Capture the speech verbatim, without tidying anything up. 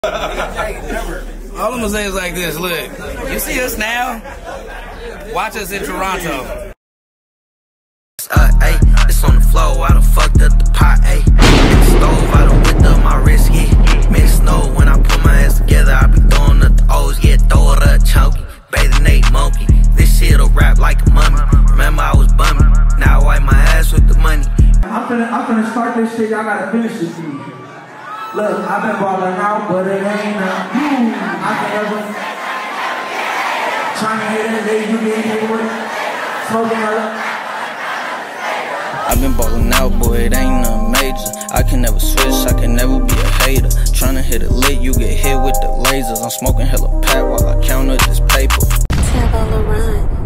All I'm gonna say is like this, look, you see us now, watch us in Toronto. Uh, ay, it's on the floor, I done fucked up the pot, ayy. In the stove, I done whipped up my wrist, yeah. Miss snow, when I put my ass together, I be throwing up the O's, yeah, throw it up, chunky. Bathing Nate monkey, this shit'll rap like a mummy. Remember I was bumming, now I wipe my ass with the money. I'm finna, I'm finna start this shit, y'all gotta finish this shit. Look, I've been balling out, but it ain't a boom. I can ever trying to hit it, they you get hit with smoking her. I've been ballin' out, boy, it ain't nothing major. I can never switch, I can never be a hater. Tryna hit it lit, you get hit with the lasers. I'm smoking hella pat while I count up this paper. Tell Laurent.